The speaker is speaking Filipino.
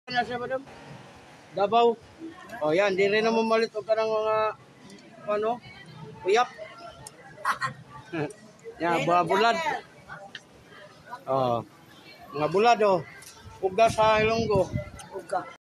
na siya, madam? Davao. Oh, yan. Di rin na mamalit o ka ng mga, ano, uyap. Yan, mga bulad. Oh, mga bulad, oh. Uga sa Ilonggo. Uga.